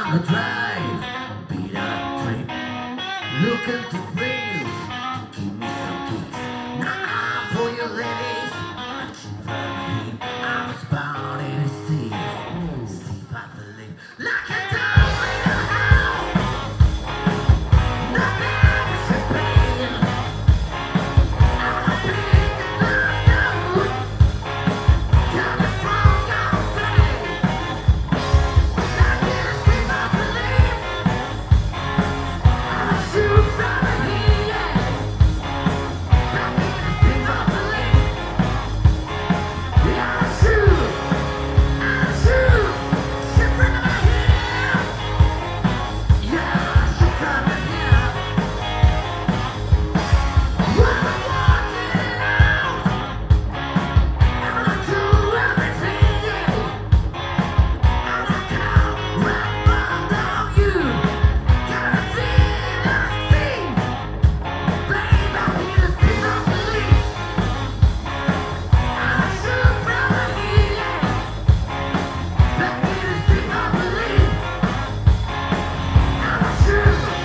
a drive, beat a trip, looking to thrills, to give me some kicks. Nah, for your ladies, I was born in a sea, I believe, like a dog in a house. Nothing should be. I'm a big unknown, coming from your face. I can't see my belief. I shoot from a heat. I can't see my belief. Yeah, I shoot from a heat. Yeah, I shoot from a heat. When I'm walking out, and I do everything, and I can't wrap around you. Gotta feel like things, babe. I need to see my belief. I shoot from a heat. I need to see my belief. I shoot down.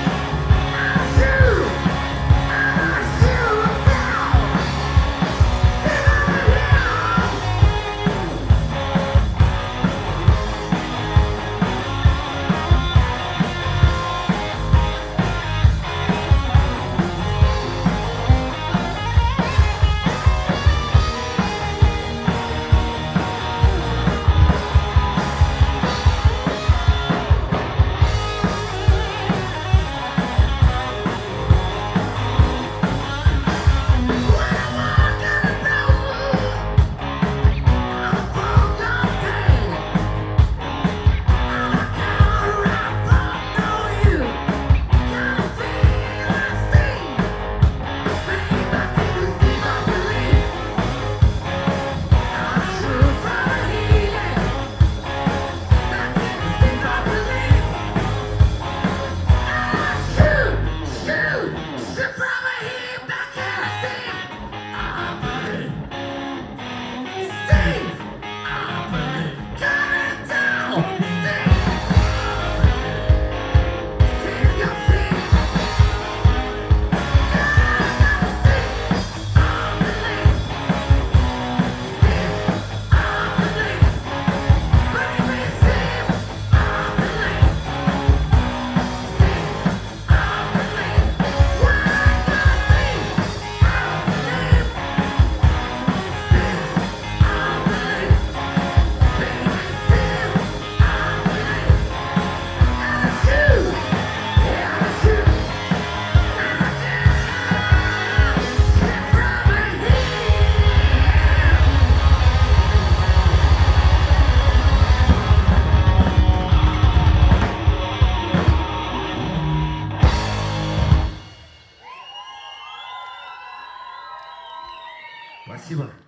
Спасибо.